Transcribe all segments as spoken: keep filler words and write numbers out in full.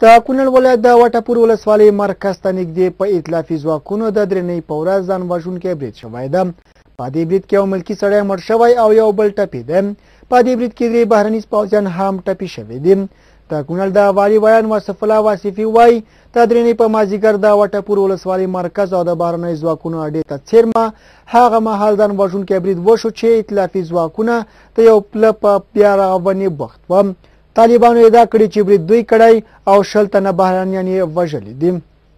د کونړ ولایت د وټهپور ولسوالۍ مرکز ته نږدې په ائتلافي ځواکونو د درېنۍ په ورځ ځان وژونکی برید شوی ده. په دې برید کې یو ملکي سړی مړ شوی او یو بل ټپي دی. په دې برید کې درې بهرنیز پوځیان هم ټپي شوي دي. د کونړ د والي ویان واصف الله واصفي وایي د درېنۍ په مازدیګر د وټهپور ولسوالۍ مرکز او د بهرنیو ځواکونو اډې ته څیرمه هغه مهال ځان وژونکی برید وشو چې ائتلافي ځواکونه د یو پله په بیا رغونې بوخت وه. طالبانو ادعا کړې چې برید دوی کړی او شل تنه بهرنیان یې وژلي دي.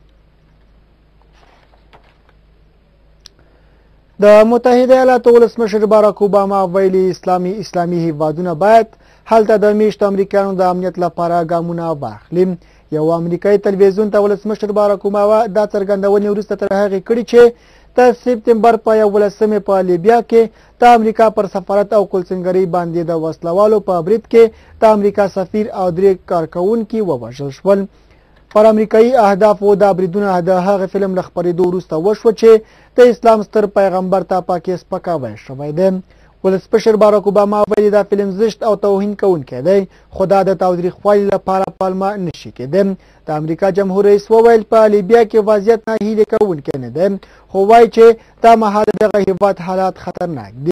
د متحده ایالاتو ولسمشر باراک اوباما ویلي اسلامي اسلامي هیوادونه باید هلته د میشتو امریکایانو د امنیت لپاره ګامونه واخلي. یو امریکایي تلویزیون ته ولسمشر باراک اوباما دا څرګندونې وروسته تر هغې کړي چې د سپتمبر په یولسمې په لیبیا کې د امریکا پر سفارت او کلسنګرۍ باندې د وسلوالو په برید کې د امریکا سفیر او درې کارکوونکي ووژل شول. پر امریکایي اهدافو دا بریدونه د هغه فلم له خپرېدو وروسته وشوه چې د اسلام ستر پیغمبر ته پکې سپکاوی شوی دی. ولسمشر باراک اوباما ویلي دا فلم زشت او توهین کوونکی دی خو دا د تاوتریخوالي لپاره پالمه نشي کېدی. د امریکا جمهور رئیس وویل په لیبیا کې وضعیت نه هیلې کوونکی نه دی خو وایي چې دا مهال دغه هیواد حالات خطرناک دي.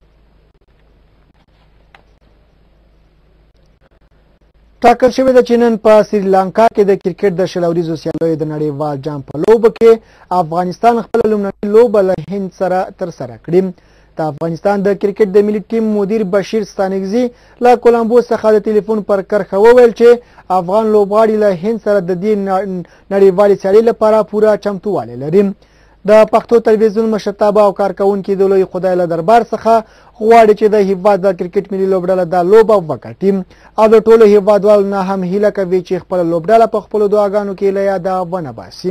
ټاکل شوې ده چې نن په سریلانکا کې د کرکټ د شل اوریزو سیالیو د نړیوال جام په لوبه کې افغانستان خپله لومړنۍ لوبه له هند سره ترسره کړې. د افغانستان د کرکټ د ملي ټیم مدیر بشیر ستانکزي له کولمبو څخه د ټلیفون پر کرښه وویل چې افغان لوبغاړي له هند سره د دې نړیوالې سیالۍ لپاره پوره چمتووالی لري. د پښتو تلویزیون مشرتابه او کارکوونکي د لوی خدای له دربار څخه غواړي چې د هیواد د کرکټ ملي لوبډله دا لوبه وګټي او د ټولو هیوادوالو نه هم هیله کوي چې خپله لوبډله په خپلو دعاګانو کې له یاده ونه باسي.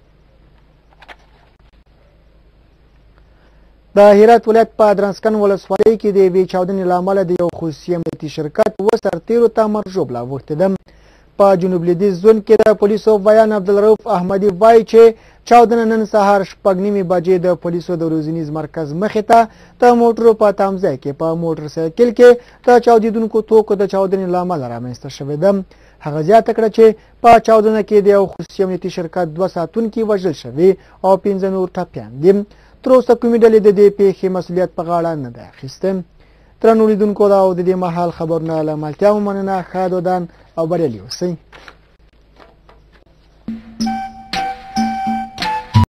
د هرات ولایت په درنسکن ولسوالۍ کې د یوې چاودنې له امله د یو خصوصي امنیتي شرکت اوه سرتیرو ته مرګ ژوبله اوښتې ده. په جنوب لویدیځ زون کې د پولیسو ویان عبدالرؤف احمدي وایي چې چاودنه نن سهار شپږ نیمې بجې د پولیسو د روزنیز مرکز مخې ته د موټرو په تمځای کې په موټر سایکل کې د چاودېدونکو توکو د چاودنې له امله رامنځته شوې ده. هغه زیاته کړه چې په چاودنه کې د یو خصوصي امنیتي شرکت دوه ساتونکي وژل شوي او پنځه نور ټپیان دي. تر اوسه کومې ډلې د دې پیښې مسؤلیت په غاړه نه دی اخیستی. درنو لیدونکو دا او د دې مهال خبرونه له ملتیا مو مننه. ښه دودان او بریالي اوسئ.